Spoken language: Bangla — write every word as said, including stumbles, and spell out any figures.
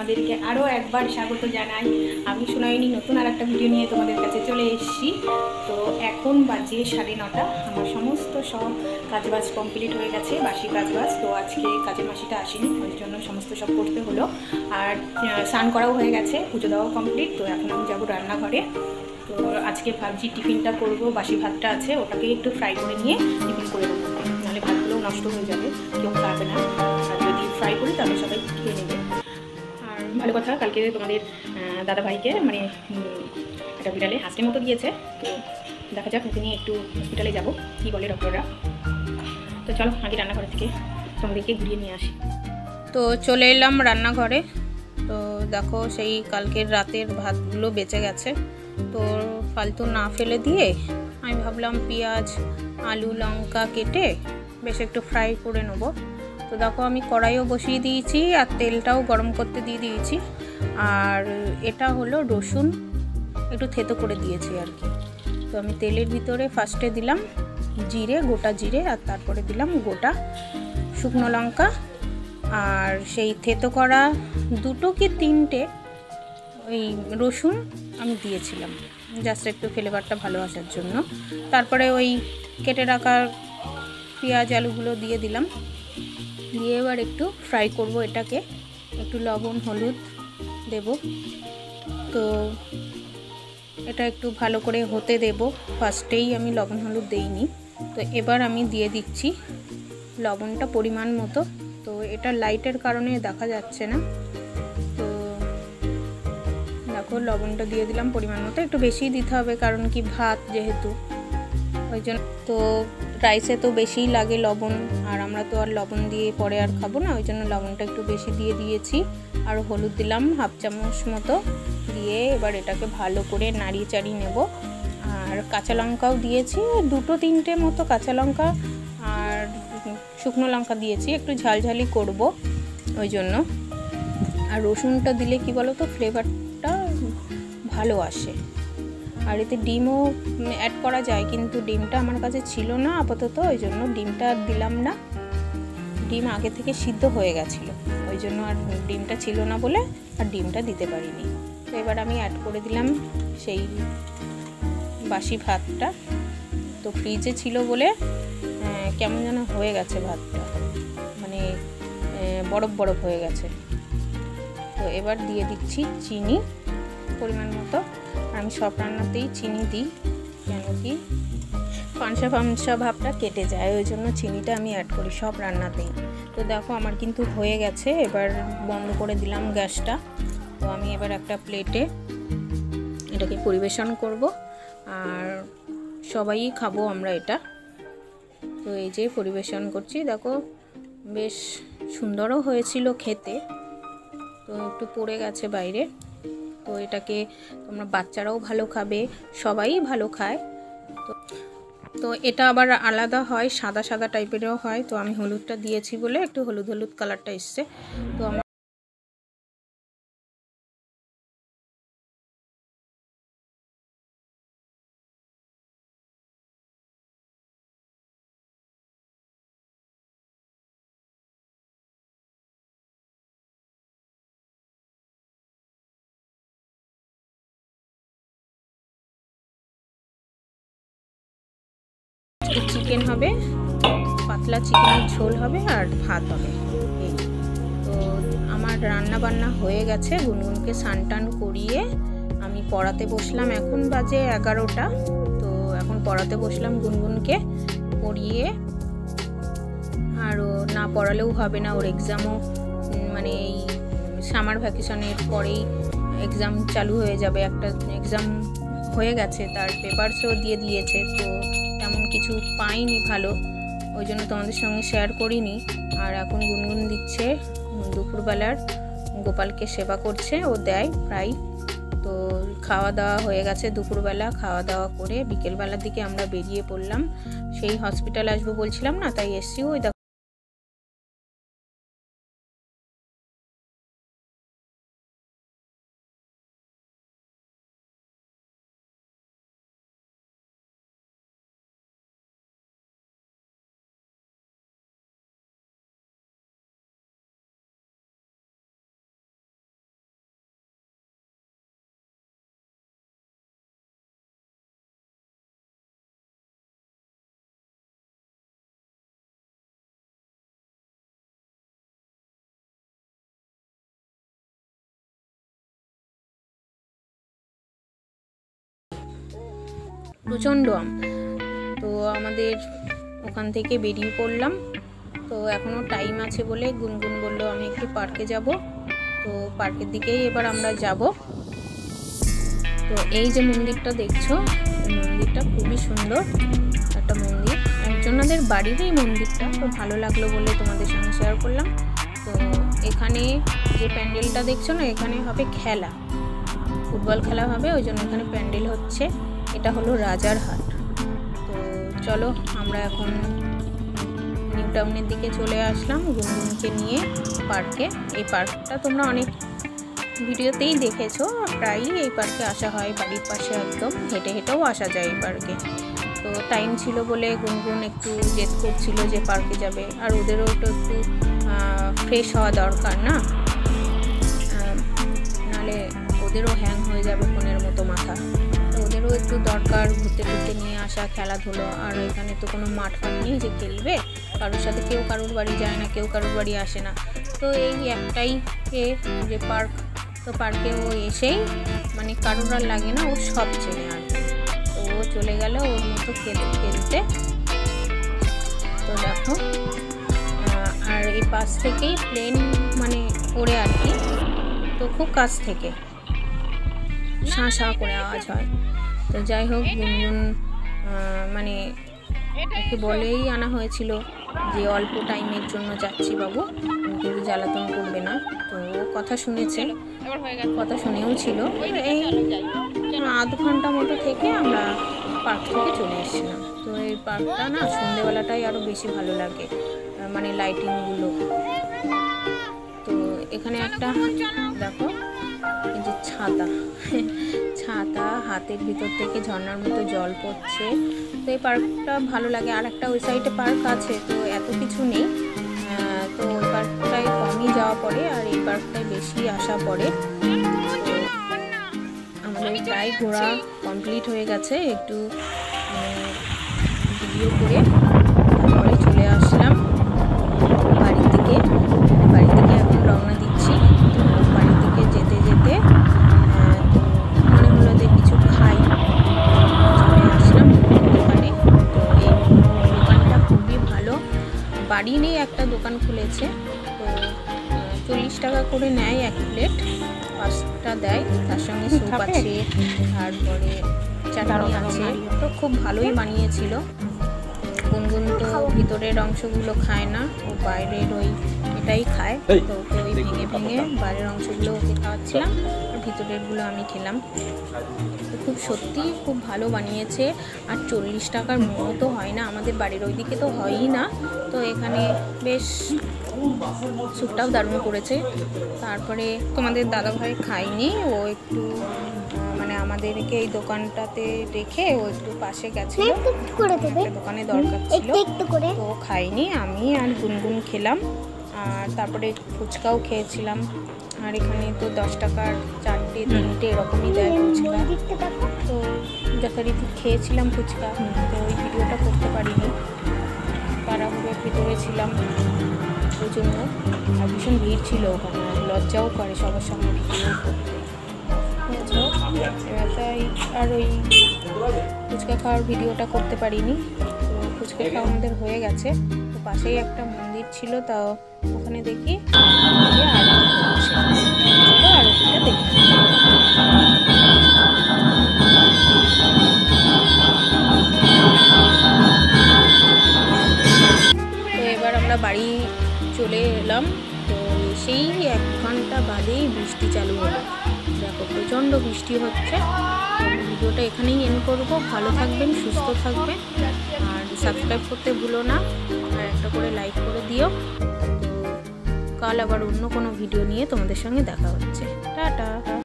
তোমাদেরকে আরও একবার স্বাগত জানাই। আমি সোনাইনি নতুন আর একটা ভিডিও নিয়ে তোমাদের কাছে চলে এসেছি। তো এখন বাজে সাড়ে নটা, আমার সমস্ত সব কাজবাজ কমপ্লিট হয়ে গেছে, বাসি কাজবাজ। তো আজকে কাজের মাসিটা আসেনি, ওই জন্য সমস্ত সব করতে হলো। আর স্নান করাও হয়ে গেছে, পুজো দেওয়াও কমপ্লিট। তো এখন আমি যাবো রান্নাঘরে। তো আজকে ভাবছি টিফিনটা করব, বাসি ভাতটা আছে ওটাকে একটু ফ্রাই করে নিয়ে টিফিন করে দেবো, নাহলে ভাতগুলোও নষ্ট হয়ে যাবে, কেউ খাবে না। আর যদি ফ্রাই করি তাহলে সবাই খেয়ে নেবে। আর ভালো কথা, কালকে তোমাদের দাদাভাইকে মানে একটা বিড়ালে হাসির মতো দিয়েছে। তো দেখা যাক, ওকে নিয়ে একটু হসপিটালে যাবো, কী বলে ডক্টররা। তো চলো আগে রান্নাঘর থেকে তোমাদেরকে ঘুরিয়ে নিয়ে আসি। তো চলে এলাম রান্নাঘরে। তো দেখো সেই কালকের রাতের ভাতগুলো বেঁচে গেছে, তো ফালতু না ফেলে দিয়ে আমি ভাবলাম পেঁয়াজ আলু লঙ্কা কেটে বেশ একটু ফ্রাই করে নেবো। তো দেখো আমি কড়াইও বসিয়ে দিয়েছি আর তেলটাও গরম করতে দিয়ে দিয়েছি। আর এটা হলো রসুন একটু থেতো করে দিয়েছি আর কি। তো আমি তেলের ভিতরে ফার্স্টে দিলাম জিরে, গোটা জিরে, আর তারপরে দিলাম গোটা শুকনো লঙ্কা আর সেই থেতো করা দুটো কি তিনটে ওই রসুন আমি দিয়েছিলাম, জাস্ট একটু ফ্লেভারটা ভালো আসার জন্য। তারপরে ওই কেটে রাখা পেঁয়াজ আলুগুলো দিয়ে দিলাম, দিয়ে এবার একটু ফ্রাই করব এটাকে। একটু লবণ হলুদ দেব। তো এটা একটু ভালো করে হতে দেব, ফার্স্টেই আমি লবণ হলুদ দেইনি। তো এবার আমি দিয়ে দিচ্ছি লবণটা পরিমাণ মতো। তো এটা লাইটের কারণে দেখা যাচ্ছে না। তো দেখো লবণটা দিয়ে দিলাম পরিমাণ মতো, একটু বেশি দিতে হবে কারণ কি ভাত যেহেতু, ওই জন্য। তো রাইসে তো বেশিই লাগে লবণ, আর আমরা তো আর লবণ দিয়ে পরে আর খাবো না, ওই জন্য লবণটা একটু বেশি দিয়ে দিয়েছি। আর হলুদ দিলাম হাফ চামচ মতো দিয়ে এবার এটাকে ভালো করে নাড়িয়ে চাড়িয়ে নেব। আর কাঁচা লঙ্কাও দিয়েছি, দুটো তিনটে মতো কাঁচা লঙ্কা আর শুকনো লঙ্কা দিয়েছি, একটু ঝালঝালি করব ওই জন্য। আর রসুনটা দিলে কি বলো তো ফ্লেভারটা ভালো আসে। আর এতে ডিমও অ্যাড করা যায়, কিন্তু ডিমটা আমার কাছে ছিল না আপাতত, ওই জন্য ডিমটা দিলাম না। ডিম আগে থেকে সিদ্ধ হয়ে গেছিলো, ওই জন্য আর ডিমটা ছিল না বলে আর ডিমটা দিতে পারিনি। তো এবার আমি অ্যাড করে দিলাম সেই বাসি ভাতটা। তো ফ্রিজে ছিল বলে কেমন যেন হয়ে গেছে ভাতটা, মানে বরফ বরফ হয়ে গেছে। তো এবার দিয়ে দিচ্ছি চিনি পরিমাণ মতো। আমি সব রান্নাতেই চিনি দিই, কেন কি পানসা পানসা ভাবটা কেটে যায়, ওই জন্য চিনিটা আমি অ্যাড করি সব রান্নাতেই। তো দেখো আমার কিন্তু হয়ে গেছে, এবার বন্ধ করে দিলাম গ্যাসটা। তো আমি এবার একটা প্লেটে এটাকে পরিবেশন করব, আর সবাই খাবো আমরা এটা। তো এই যে পরিবেশন করছি, দেখো বেশ সুন্দরও হয়েছিল খেতে। তো একটু পড়ে গেছে বাইরে। তো এটাকে তোমরা বাচ্চারাও ভালো খাবে, সবাই ভালো খায়। তো তো এটা আবার আলাদা হয়, সাদা সাদা টাইপেরও হয়। তো আমি হলুদটা দিয়েছি বলে একটু হলুদ হলুদ কালারটা এসছে। তো আমার চিকেন হবে, পাতলা চিকেনের ঝোল হবে আর ভাত হবে এই। তো আমার রান্না বান্না হয়ে গেছে, গুনগুনকে স্নান টান করিয়ে আমি পড়াতে বসলাম। এখন বাজে এগারোটা। তো এখন পড়াতে বসলাম গুনগুনকে পড়িয়ে। আর ও না পড়ালেও হবে না, ওর এক্সামও মানে এই সামার ভ্যাকেশনের পরেই এক্সাম চালু হয়ে যাবে। একটা এক্সাম হয়ে গেছে, তার পেপারসও দিয়ে দিয়েছে। তো তেমন কিছু পাইনি ভালো, ওই জন্য তোমাদের সঙ্গে শেয়ার করিনি। আর এখন গুনগুন দিচ্ছে দুপুরবেলার, গোপালকে সেবা করছে, ও দেয় প্রায়। তো খাওয়া দাওয়া হয়ে গেছে, দুপুরবেলা খাওয়া দাওয়া করে বিকেলবেলার দিকে আমরা বেরিয়ে পড়লাম। সেই হসপিটাল আসবো বলছিলাম না, তাই এসছি। ওই প্রচণ্ড আম। তো আমাদের ওখান থেকে বেরিয়ে পড়লাম। তো এখনও টাইম আছে বলে গুনগুন বললো আমি একটু পার্কে যাব। তো পার্কের দিকেই এবার আমরা যাব। তো এই যে মন্দিরটা দেখছো, এই মন্দিরটা খুবই সুন্দর একটা মন্দির, একজনাদের বাড়িরই মন্দিরটা। তো ভালো লাগলো বলে তোমাদের সঙ্গে শেয়ার করলাম। তো এখানে যে প্যান্ডেলটা দেখছো না, এখানে হবে খেলা, ফুটবল খেলা হবে, ওই জন্য এখানে প্যান্ডেল হচ্ছে। এটা হলো রাজারহাট। তো চলো আমরা এখন নিউ টাউনের দিকে চলে আসলাম গুনগুনকে নিয়ে পার্কে। এই পার্কটা তোমরা অনেক ভিডিওতেই দেখেছো, প্রায়ই এই পার্কে আসা হয়, বাড়ির পাশে একদম, হেঁটে হেঁটেও আসা যায় এই পার্কে। তো টাইম ছিল বলে গুনগুন একটু জেদ করছিল যে পার্কে যাবে, আর ওদেরও তো একটু ফ্রেশ হওয়া দরকার না, নাহলে ওদেরও হ্যাং হয়ে যাবে ফোনের মতো মাথা। তো ওদেরও একটু দরকার ঘুরতে ঘুরতে নিয়ে আসা, খেলাধুলো। আর এখানে তো কোনো মাঠ ফাট নেই যে খেলবে, কারোর সাথে কেউ কারোর বাড়ি যায় না, কেউ কারোর বাড়ি আসে না। তো এই একটাই যে পার্ক, তো পার্কে ও এসেই মানে কারোর আর লাগে না, ও সব চেনে আর কি। তো ও চলে গেল ওর মতো খেলতে খেলতে। তো দেখো, আর এই পাশ থেকেই প্লেন মানে ওড়ে আর কি, তো খুব কাছ থেকে শাঁ শাঁ করে আওয়াজ হয়। তো যাই হোক, গুনগুন মানে ওকে বলেই আনা হয়েছিল যে অল্প টাইমের জন্য যাচ্ছি বাবু, কিন্তু জ্বালাতন করবে না। তো ও কথা শুনেছে, কথা শুনেও ছিল। এই আধ ঘন্টা মতো থেকে আমরা পার্ক থেকে চলে এসেছিলাম। তো এই পার্কটা না সন্ধেবেলাটাই আরও বেশি ভালো লাগে, মানে লাইটিংগুলো। তো এখানে একটা দেখো, এই যে ছাতা ছাতা হাতের ভিতর থেকে ঝর্ণার মতো জল পড়ছে। তো এই পার্কটা ভালো লাগে। আর একটা ওই সাইডে পার্ক আছে, তো এত কিছু নেই। তো ওই পার্কটায় কমই যাওয়া পড়ে, আর এই পার্কটায় বেশি আসা পড়ে। তো আমাদের প্রায় ঘোরা কমপ্লিট হয়ে গেছে। একটু ভিডিও করে তারপরে চলে আসলাম বাড়ির দিকে। বাড়ি থেকে এখন রওনা দিচ্ছি। তো বাড়ি থেকে যেতে যেতে তো মনে হলো যে কিছু খাই, চলে আসলাম দোকানে। তো এই দোকানটা খুবই ভালো, বাড়ি নেই একটা দোকান খুলেছে। তো চল্লিশ টাকা করে নেয় এক প্লেট, পাঁচটা দেয়, তার সঙ্গে স্যুপ আছে, তারপরে চাটনি আছে। তো খুব ভালোই বানিয়েছিল। গুনগুন তো ভিতরের অংশগুলো খায় না, ও বাইরের ওই এটাই খায়। তো ওকে ওই ভেঙে ভেঙে বাইরের অংশগুলো ওকে খাওয়াচ্ছিলাম, আর ভিতরেরগুলো আমি খেলাম। তো খুব সত্যি খুব ভালো বানিয়েছে। আর চল্লিশ টাকার মোমো তো হয় না, আমাদের বাড়ির ওইদিকে তো হয়ই না। তো এখানে বেশ স্যুপটাও দারুণ করেছে। তারপরে তোমাদের দাদাভাই খায়নি, ও একটু মানে আমাদেরকে এই দোকানটাতে রেখে ও একটু পাশে গেছিল, একটা দোকানে দরকার ছিল, তো খাইনি। আমি আর গুনগুন খেলাম, আর তারপরে ফুচকাও খেয়েছিলাম। আর এখানে তো দশ টাকার চারটে তিনটে এরকমই দেয় ফুচকা। তো যথারীতি খেয়েছিলাম ফুচকা। তো ওই ভিডিওটা করতে পারিনি, তাড়াহুড়োর ভিতরে ছিলাম ওই জন্য। আর ভীষণ ভিড় ছিল ওখানে, লজ্জাও করে সবার সামনে ভিডিও করতে। এবার তাই আর ওই ফুচকা খাওয়ার ভিডিওটা করতে পারিনি। তো ফুচকা খাওয়া আমাদের হয়ে গেছে। তো পাশেই একটা মন্দির ছিল, তাও ওখানে দেখি আরতি হচ্ছে। চলো আরতিটা দেখি। তো এবার আমরা বাড়ি চলে এলাম। তো সেই এক ঘন্টা বাদেই বৃষ্টি চালু হলো। দেখো প্রচণ্ড বৃষ্টি হচ্ছে। ভিডিওটা এখানেই এন্ড করবো। ভালো থাকবেন, সুস্থ থাকবেন, আর সাবস্ক্রাইব করতে ভুলো না, আর একটা করে লাইক করে দিও। তো কাল আবার অন্য কোনো ভিডিও নিয়ে তোমাদের সঙ্গে দেখা হচ্ছে। টাটা।